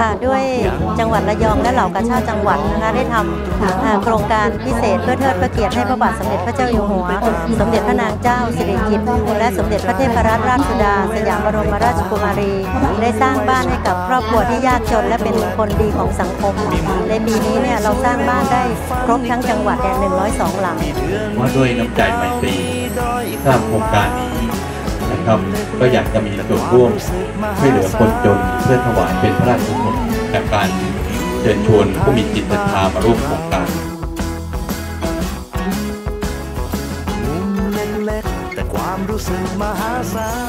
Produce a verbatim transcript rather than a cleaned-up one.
ค่ะด้วยจังหวัดระยองและเหล่ากาชาติจังหวัดนะคะได้ทำโครงการพิเศษเพื่อเทิดพระเกียรติให้พระบาทสมเด็จพระเจ้าอยู่หัวสมเด็จพระนางเจ้าสิริกิติ์และสมเด็จพระเทพรัตนราชสุดาสยามบรมราชกุมารีได้สร้างบ้านให้กับครอบครัวที่ยากจนและเป็นคนดีของสังคมในปีนี้เนี่ยเราสร้างบ้านได้ครบทั้งจังหวัดเนี่ยหนึ่งร้อยสองหลังว่าด้วยน้ำใจไมตรีสร้างโครงการนี้นะครับก็อยากจะมีส่วนร่วมช่วยเหลือคนจนเพื่อถวายเป็นพระราชกุศลจากการเชิญชวนผู้มีจิตศรัทธามาร่วมโครงการมุมเล็กๆแต่ความรู้สึกมหาศาล